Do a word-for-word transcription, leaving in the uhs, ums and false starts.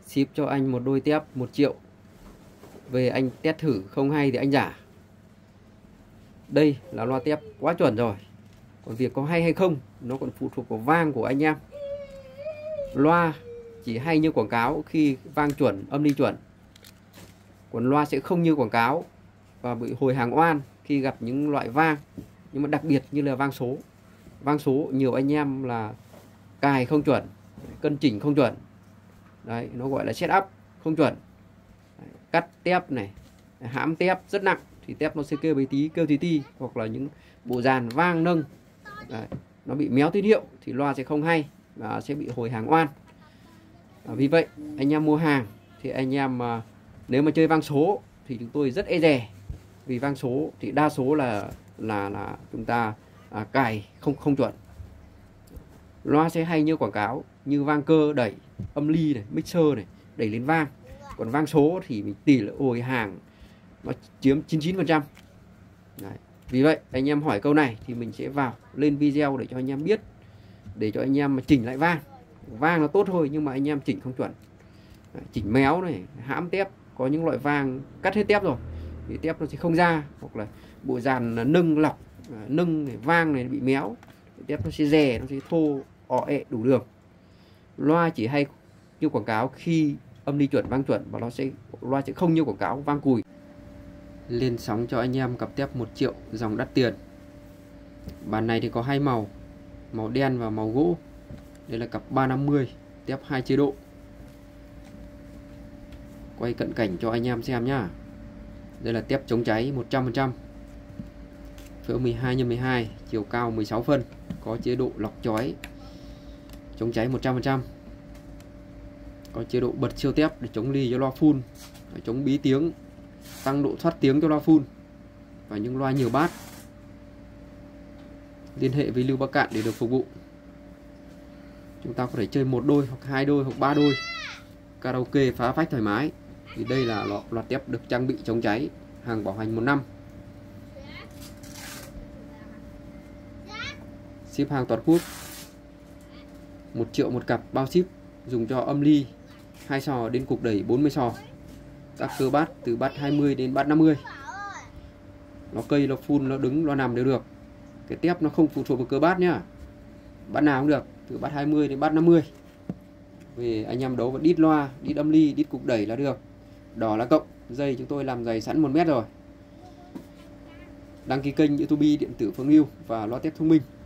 ship cho anh một đôi tép một triệu. Về anh test thử không hay thì anh giả. Đây là loa tép quá chuẩn rồi. Còn việc có hay hay không nó còn phụ thuộc vào vang của anh em. Loa chỉ hay như quảng cáo khi vang chuẩn, âm ly chuẩn. Còn loa sẽ không như quảng cáo và bị hồi hàng oan khi gặp những loại vang. Nhưng mà đặc biệt như là vang số. Vang số nhiều anh em là cài không chuẩn, cân chỉnh không chuẩn. Đấy, nó gọi là setup không chuẩn. Đấy, cắt tép này, hãm tép rất nặng thì tép nó sẽ kêu với tí, kêu tí tí, hoặc là những bộ dàn vang nâng. Đấy, nó bị méo tín hiệu thì loa sẽ không hay và sẽ bị hồi hàng oan. À, vì vậy anh em mua hàng thì anh em à, nếu mà chơi vang số thì chúng tôi rất e dè, vì vang số thì đa số là là là chúng ta à, cài không không chuẩn. Loa sẽ hay như quảng cáo, như vang cơ đẩy, âm ly này, mixer này, đẩy lên vang. Còn vang số thì mình tỷ lệ hồi hàng nó chiếm chín mươi chín phần trăm. Đấy. Vì vậy anh em hỏi câu này thì mình sẽ vào lên video để cho anh em biết, để cho anh em mà chỉnh lại vang. Vang nó tốt thôi nhưng mà anh em chỉnh không chuẩn. Đấy, chỉnh méo này, hãm tép, có những loại vang cắt hết tép rồi thì tép nó sẽ không ra, hoặc là bộ dàn nâng lọc, nâng này, vang này bị méo, tép nó sẽ rè, nó sẽ thô, ọ ẹ đủ đường. Loa chỉ hay như quảng cáo khi âm ly chuẩn, vang chuẩn, và nó sẽ loa sẽ không như quảng cáo vang cùi. Lên sóng cho anh em cặp tép một triệu dòng đắt tiền. Bản này thì có hai màu, màu đen và màu gỗ. Đây là cặp ba năm mươi, tép hai chế độ. Quay cận cảnh cho anh em xem nhá. Đây là tép chống cháy một trăm phần trăm. Phễu mười hai nhân mười hai, chiều cao mười sáu phân, có chế độ lọc chói, chống cháy một trăm phần trăm. Có chế độ bật siêu tép để chống ly cho loa full, để chống bí tiếng, tăng độ thoát tiếng cho loa full và những loa nhiều bát. Liên hệ với Lưu Bắc Cạn để được phục vụ. Chúng ta có thể chơi một đôi hoặc hai đôi hoặc ba đôi, karaoke phá phách thoải mái. Thì đây là loa tép được trang bị chống cháy, hàng bảo hành một năm. Ship hàng toàn quốc, một triệu một cặp bao ship, dùng cho âm ly hai sò đến cục đẩy bốn mươi sò. Các cơ bát từ bát hai mươi đến bát năm mươi. Nó cây, nó full, nó đứng, nó nằm đều được. Cái tép nó không phụ thuộc vào cơ bát nhá. Bát nào cũng được, từ bát hai mươi đến bát năm mươi. Vì anh em đấu và đít loa, đít âm ly, đít cục đẩy là được. Đỏ là cộng, dây chúng tôi làm dày sẵn một mét rồi. Đăng ký kênh YouTube điện tử Phương Lưu và loa tép thông minh.